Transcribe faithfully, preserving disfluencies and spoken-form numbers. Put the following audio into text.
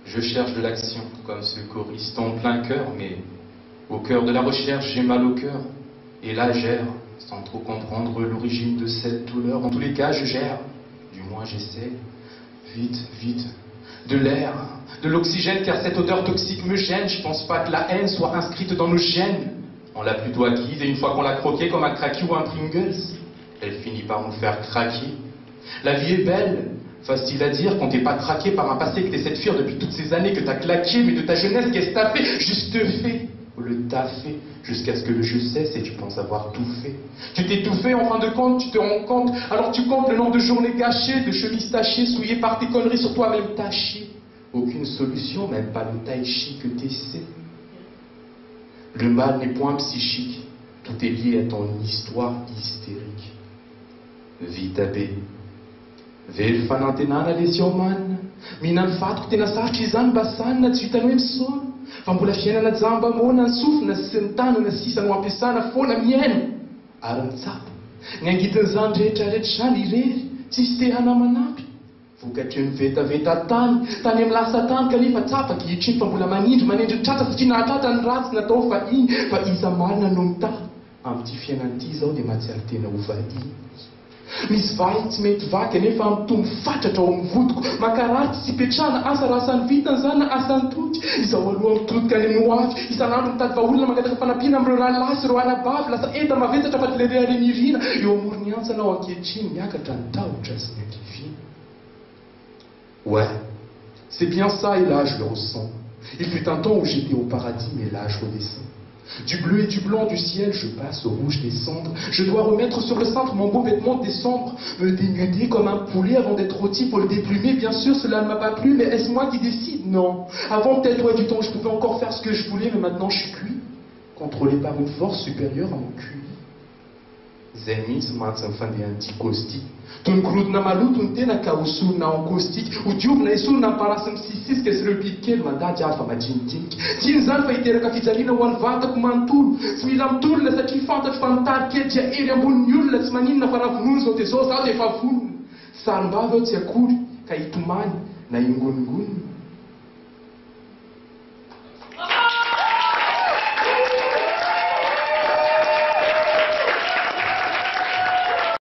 Je cherche de l'action, comme ce choriste en plein cœur, mais au cœur de la recherche, j'ai mal au cœur. Et là, j'erre, sans trop comprendre l'origine de cette douleur. En tous les cas, je gère, du moins j'essaie. Vite, vite, de l'air, de l'oxygène, car cette odeur toxique me gêne. Je pense pas que la haine soit inscrite dans nos gènes. On l'a plutôt acquise, et une fois qu'on l'a croquée comme un cracky ou un Pringles, elle finit par nous faire craquer. La vie est belle, facile à dire quand t'es pas craqué par un passé que t'essaies de fuir depuis toutes ces années que t'as claqué, mais de ta jeunesse, qu'est-ce que t'as fait? Juste fait, ou le t'as fait, jusqu'à ce que le je cesse et tu penses avoir tout fait. Tu t'es tout fait, en fin de compte, tu te rends compte, alors tu comptes le nombre de journées gâchées, de chemises tachées, souillées par tes conneries sur toi-même tachées. Aucune solution, même pas le tai chi que t'essaies. Le mal n'est point psychique, tout est lié à ton histoire hystérique. Vita be. Very fanantenana lesio manina. Mihinany fatiko tena sarotra izany mba sanina tsy vitany hoe misaona. Fa mbola fiainana jamba mona ny sofina sy ny tanana sisa no ampiasana foana miaina. Ary mitsapa. Ny angitin'izany rehetrarehetra izany irery, tsisy te hanamanampy. Vokatry ny vetaveta tany, tany amin'ny lasa tany kanefa tsapa ankehitriny fa mbola manindry manendry tratra satria nahatratra ny ratsy natao fa iny fa iza marina no mitaha. Amin'ity fiainan'ity izao dia mahatsiaro tena ho vahiny. Misy vahy tsy mety vaky anefa mitombo fatratra ao amin'ny vodiko. Makaraty tsy petrana asa raha asany vitany zany na asany tody. Izaho aloha mitodika any ho avy. Isan'andro mitady vaholana mangataka fanampiana amin'ireo rahalasy ireo anabavy lasa enta mavesatra fa tilere renirina. Eo amoron'ny antsana ao ankehitriny miakatra ny tahotra sy ny ankiviny. Ouais, c'est bien ça et là je le ressens. Il fut un temps où j'étais au paradis mais là je redescends. Du bleu et du blanc du ciel, je passe au rouge des cendres. Je dois remettre sur le cintre mon beau vêtement de décembre. Me dénuder comme un poulet avant d'être rôti pour le déplumer. Bien sûr, cela ne m'a pas plu, mais est-ce moi qui décide? Non. Avant, peut-être, ouais, du temps, je pouvais encore faire ce que je voulais, mais maintenant, je suis cuit. Contrôlé par une force supérieure à mon Q I. Zay tsy mahatsy mifandeha anti-caustique. Tonokrodona maloto ny tena ka hosorona en caustique. Ho diovina esorina parasy misisisika sy ireo biby kely mandady afa majinijinika. Tiany zany fa hiteraka fijaliana ho an'ny vatako manontolo. Tsy mila mitolona satria fantatro fa mitady kely dia ery ambonin'ny olona tsy maninona fa raha vonono zao dia zao zao dia efa vonona. Sarim-bava eo tsy akory ka hitomany na ingoningony.